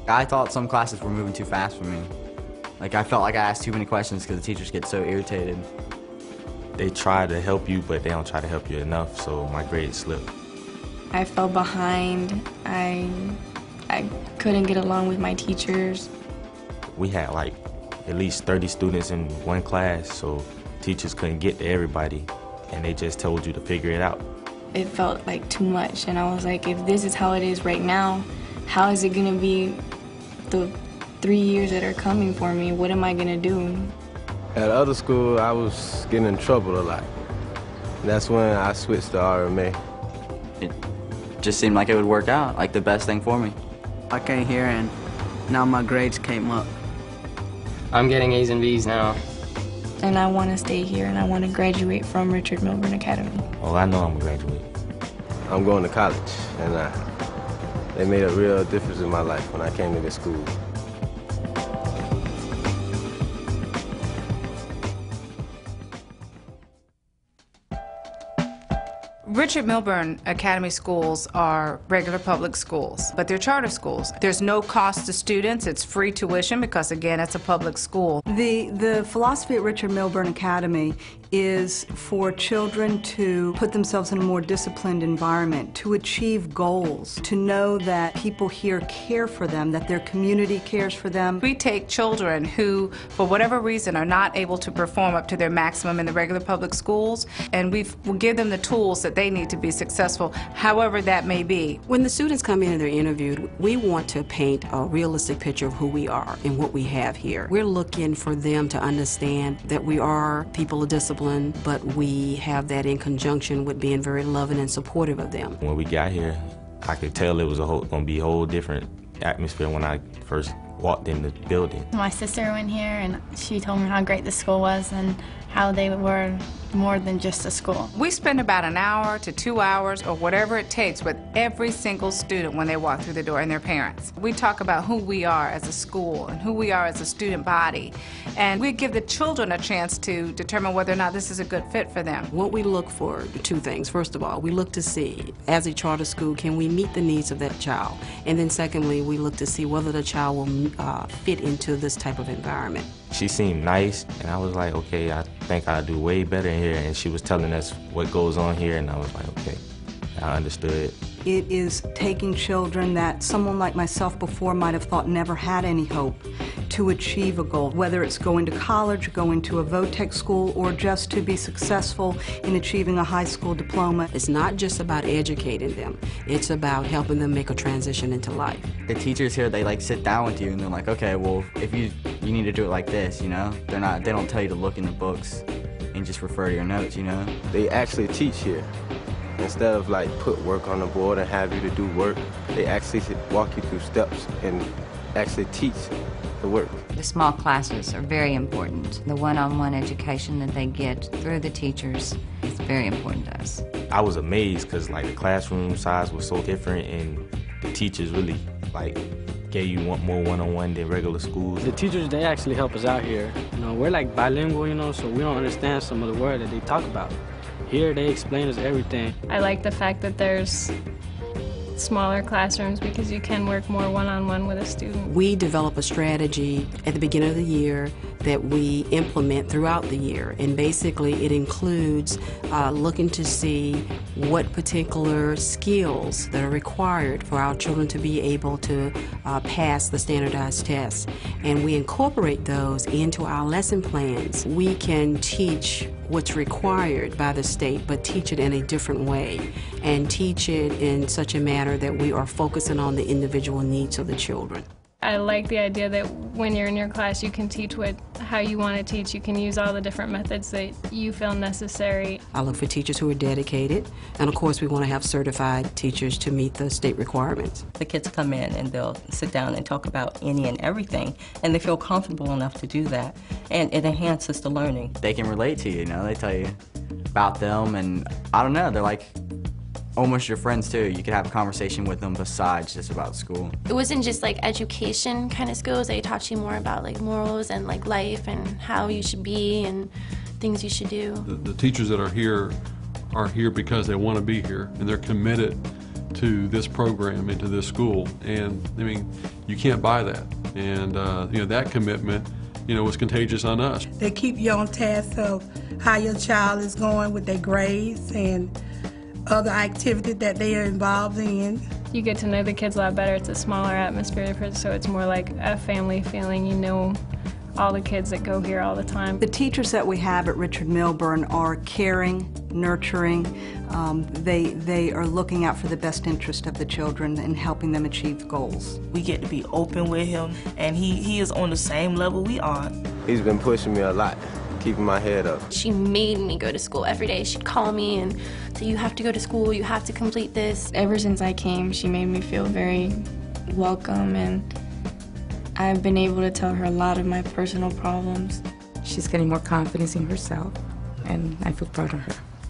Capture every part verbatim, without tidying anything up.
I thought some classes were moving too fast for me. Like, I felt like I asked too many questions because the teachers get so irritated. They try to help you, but they don't try to help you enough, so my grades slipped. I fell behind. I, I couldn't get along with my teachers. We had like at least thirty students in one class, so teachers couldn't get to everybody, and they just told you to figure it out. It felt like too much, and I was like, if this is how it is right now, how is it gonna be the three years that are coming for me? What am I gonna do? At other school, I was getting in trouble a lot. That's when I switched to R M A. It just seemed like it would work out, like the best thing for me. I came here and now my grades came up. I'm getting A's and B's now. And I want to stay here and I want to graduate from Richard Milburn Academy. Oh, I know I'm gonna graduate. I'm going to college, and uh, they made a real difference in my life when I came to this school. Richard Milburn Academy schools are regular public schools, but they're charter schools. There's no cost to students. It's free tuition because, again, it's a public school. The, the philosophy at Richard Milburn Academy is for children to put themselves in a more disciplined environment, to achieve goals, to know that people here care for them, that their community cares for them. We take children who, for whatever reason, are not able to perform up to their maximum in the regular public schools, and we will give them the tools that they need to be successful, however that may be. When the students come in and they're interviewed, we want to paint a realistic picture of who we are and what we have here. We're looking for them to understand that we are people of discipline, but we have that in conjunction with being very loving and supportive of them. When we got here, I could tell it was a whole, gonna be a whole different atmosphere when I first walked in the building. My sister went here and she told me how great the school was and how they were more than just a school. We spend about an hour to two hours or whatever it takes with every single student when they walk through the door and their parents. We talk about who we are as a school and who we are as a student body, and we give the children a chance to determine whether or not this is a good fit for them. What we look for, two things. First of all, we look to see, as a charter school, can we meet the needs of that child? And then secondly, we look to see whether the child will uh, fit into this type of environment. She seemed nice, and I was like, okay, I think I'll do way better in here. And she was telling us what goes on here, and I was like, okay, I understood. It is taking children that someone like myself before might have thought never had any hope to achieve a goal, whether it's going to college, going to a vo-tech school, or just to be successful in achieving a high school diploma. It's not just about educating them, it's about helping them make a transition into life. The teachers here, they like sit down with you and they're like, okay, well, if you you need to do it like this, you know? They're not, they don't tell you to look in the books and just refer to your notes, you know? They actually teach here. Instead of like put work on the board and have you to do work, they actually walk you through steps and actually teach the work. The small classes are very important. The one-on-one education that they get through the teachers is very important to us. I was amazed because like the classroom size was so different, and the teachers really like gave you one more one-on-one than regular schools. The teachers, they actually help us out here. You know, we're like bilingual, you know, so we don't understand some of the words that they talk about. Here, they explain us everything. I like the fact that there's smaller classrooms because you can work more one-on-one with a student. We develop a strategy at the beginning of the year that we implement throughout the year, and basically it includes uh, looking to see what particular skills that are required for our children to be able to uh, pass the standardized tests, and we incorporate those into our lesson plans. We can teach what's required by the state, but teach it in a different way, and teach it in such a manner that we are focusing on the individual needs of the children. I like the idea that when you're in your class, you can teach what, how you want to teach. You can use all the different methods that you feel necessary. I look for teachers who are dedicated, and of course we want to have certified teachers to meet the state requirements. The kids come in and they'll sit down and talk about any and everything, and they feel comfortable enough to do that, and it enhances the learning. They can relate to you, you know, they tell you about them, and I don't know, they're like almost your friends too. You could have a conversation with them besides just about school. It wasn't just like education kind of skills. They taught you more about like morals and like life and how you should be and things you should do. The, the teachers that are here are here because they want to be here, and they're committed to this program and to this school. And I mean, you can't buy that. And uh, you know, that commitment, you know, was contagious on us. They keep you on task of how your child is going with their grades and other activities that they are involved in. You get to know the kids a lot better. It's a smaller atmosphere, so it's more like a family feeling. You know all the kids that go here all the time. The teachers that we have at Richard Milburn are caring, nurturing. Um, they, they are looking out for the best interest of the children and helping them achieve goals. We get to be open with him, and he, he is on the same level we are. He's been pushing me a lot, keeping my head up. She made me go to school every day. She'd call me and say, you have to go to school, you have to complete this. Ever since I came, she made me feel very welcome, and I've been able to tell her a lot of my personal problems. She's getting more confidence in herself, and I feel proud of her.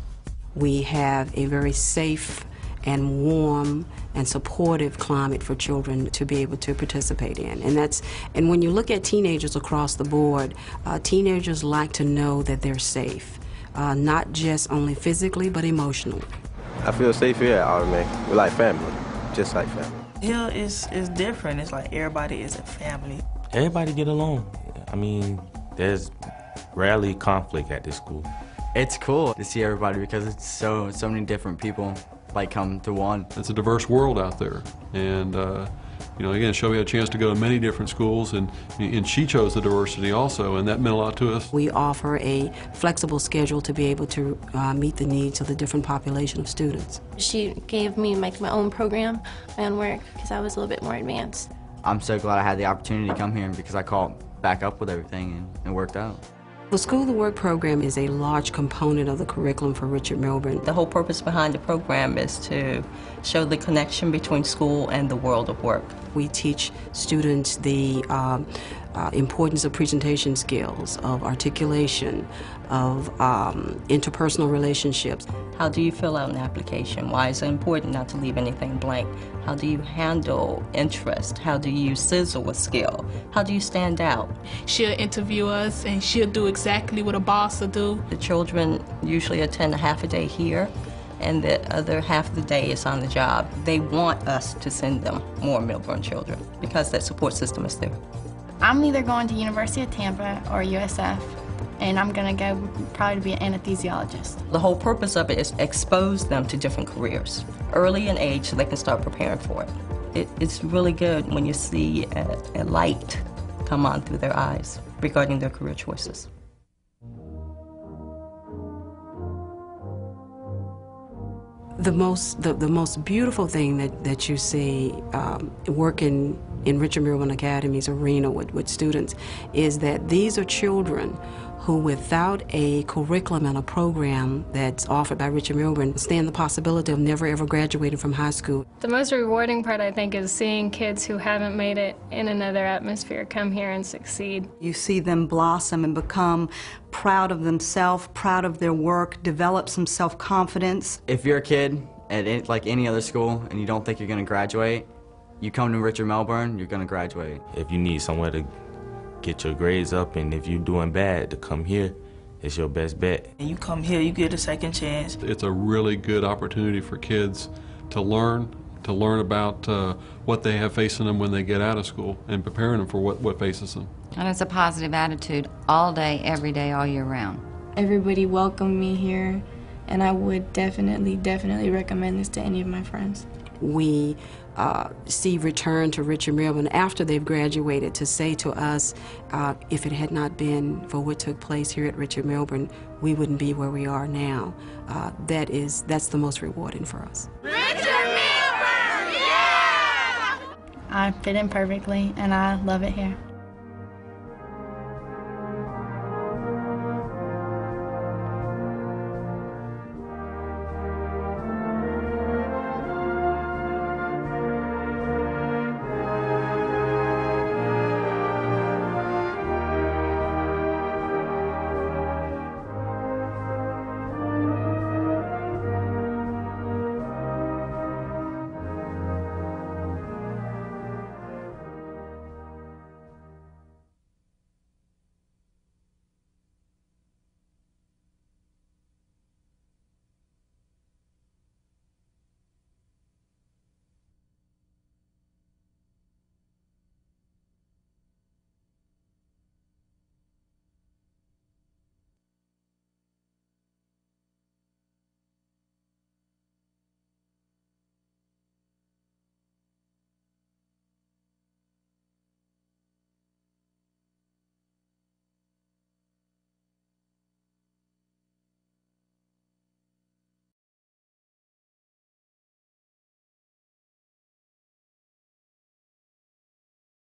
We have a very safe and warm and supportive climate for children to be able to participate in. And that's, and when you look at teenagers across the board, uh, teenagers like to know that they're safe, uh, not just only physically, but emotionally. I feel safe here at Autumn May. We're like family, just like family. Here is is different. It's like everybody is a family. Everybody get along. I mean, there's rarely conflict at this school. It's cool to see everybody because it's so so many different people like come to one. It's a diverse world out there, and uh, you know, again, Shelby had a chance to go to many different schools, and and she chose the diversity also, and that meant a lot to us. We offer a flexible schedule to be able to uh, meet the needs of the different population of students. She gave me like my own program, my own work, because I was a little bit more advanced. I'm so glad I had the opportunity to come here because I caught back up with everything and it worked out. The School of the Work program is a large component of the curriculum for Richard Milburn. The whole purpose behind the program is to show the connection between school and the world of work. We teach students the um, uh, importance of presentation skills, of articulation, of um, interpersonal relationships. How do you fill out an application? Why is it important not to leave anything blank? How do you handle interest? How do you sizzle a skill? How do you stand out? She'll interview us and she'll do exactly what a boss will do. The children usually attend a half a day here, and the other half of the day is on the job. They want us to send them more Milburn children because that support system is there. I'm either going to University of Tampa or U S F, and I'm gonna go probably to be an anesthesiologist. The whole purpose of it is expose them to different careers early in age so they can start preparing for it. it it's really good when you see a, a light come on through their eyes regarding their career choices. The most, the, the most beautiful thing that, that you see um, working in Richard Milburn Academy's arena with, with students is that these are children who, without a curriculum and a program that's offered by Richard Milburn, stand the possibility of never ever graduating from high school. The most rewarding part, I think, is seeing kids who haven't made it in another atmosphere come here and succeed. You see them blossom and become proud of themselves, proud of their work, develop some self-confidence. If you're a kid at any, like any other school and you don't think you're going to graduate, you come to Richard Milburn, you're going to graduate. If you need somewhere to get your grades up, and if you're doing bad, to come here, it's your best bet. And you come here, you get a second chance. It's a really good opportunity for kids to learn, to learn about uh, what they have facing them when they get out of school and preparing them for what, what faces them. And it's a positive attitude all day, every day, all year round. Everybody welcomed me here, and I would definitely, definitely recommend this to any of my friends. We uh, see return to Richard Milburn after they've graduated to say to us, uh, if it had not been for what took place here at Richard Milburn, we wouldn't be where we are now. Uh, that is, that's the most rewarding for us. Richard Milburn! Yeah! I fit in perfectly, and I love it here.